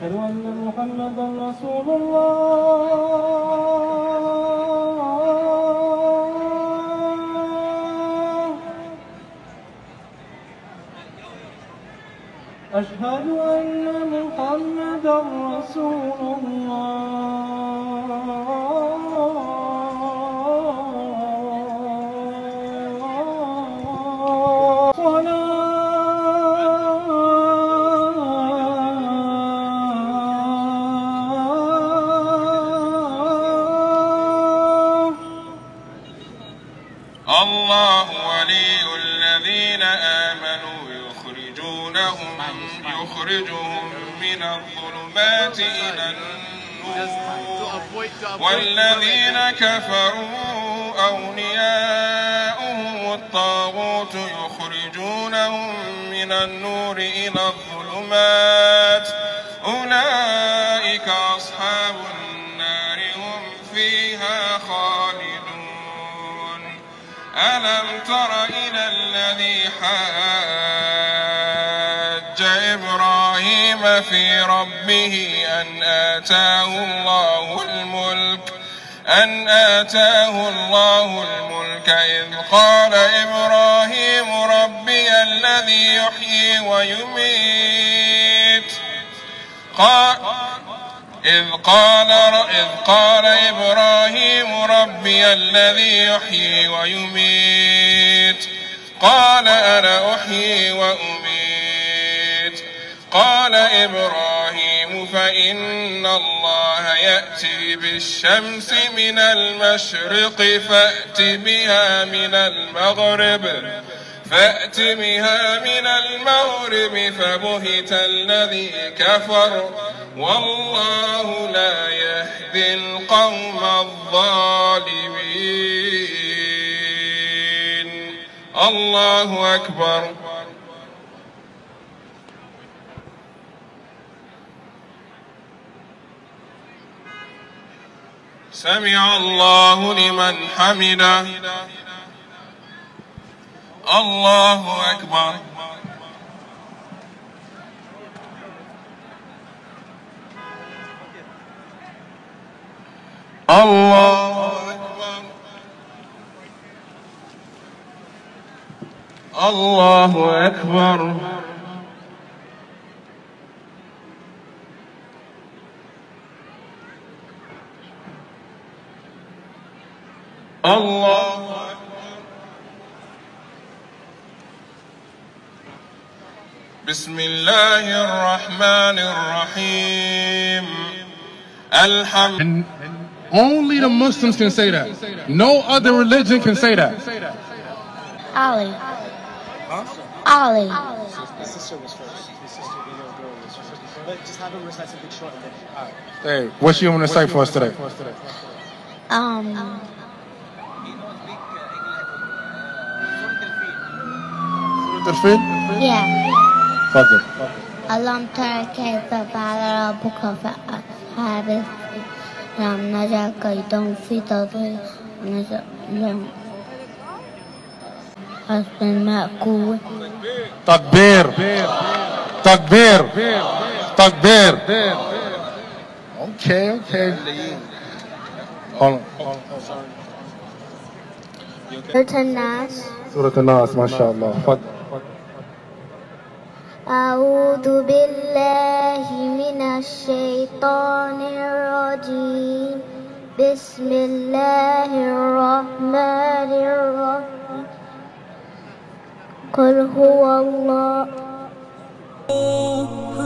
أشهد أن محمدا رسول الله. أشهد أن محمدا رسول الله ولي الذين آمنوا يخرجهم من الظلمات إلى النور والذين كفروا أولياؤهم الطاغوت يخرجونهم من النور إلى الظلمات أولئك أصحاب النار هم فيها خالدون. ألم تر إلى الذي حاج إبراهيم في ربه أن آتاه الله الملك إذ قال إبراهيم ربي الذي يحيي ويميت إذ قال إبراهيم ربي الذي يحيي ويميت قال أنا أحيي وأميت قال إبراهيم فإن الله يأتي بالشمس من المشرق فأت بها من المغرب فبهت الذي كفر والله لا يهدي القوم الظالمين. الله أكبر. سمع الله لمن حمده. الله أكبر. الله أكبر. الله أكبر. الله أكبر. بسم الله الرحمن الرحيم. الحمد. Only the Muslims can say that. No other religion can say that. Ali. Ali. The sister was first. The sister, the little girl was first. But just have him recite something short and then. Hey, what you want to say for us today? Yeah. تفضل. ألم تر كيف فعل ربك بأصحاب الفيل لم نجعل كيدهم في تضليل لم حسب المأكول. تكبير تكبير تكبير. Okay. Hold on. سورة الناس ما شاء الله. تفضل. أعوذ بالله من الشيطان الرجيم. بسم الله الرحمن الرحيم. قل هو الله